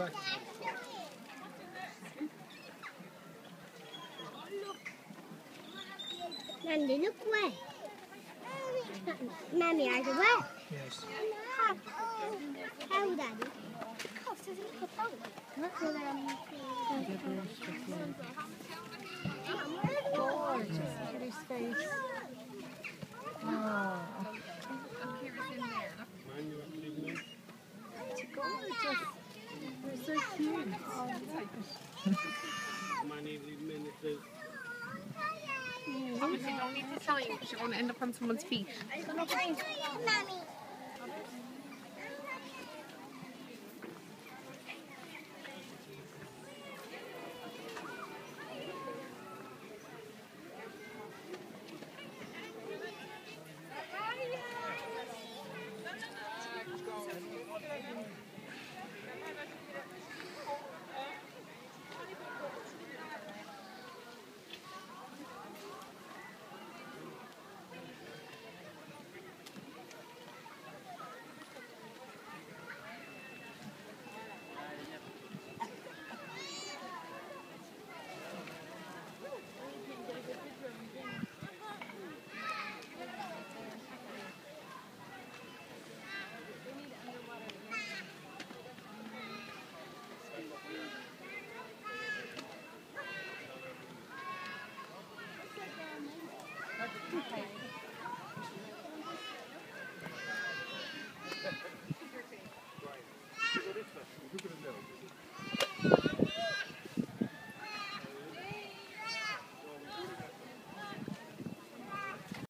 back. Nandy, look where. Mammy, are you where? Yes. How, Daddy? Gorgeous. Look at his face. Oh. It's gorgeous. They're so cute. Oh, I love it. Obviously, you don't need to tell you because you're going to end up on someone's feet. Mommy.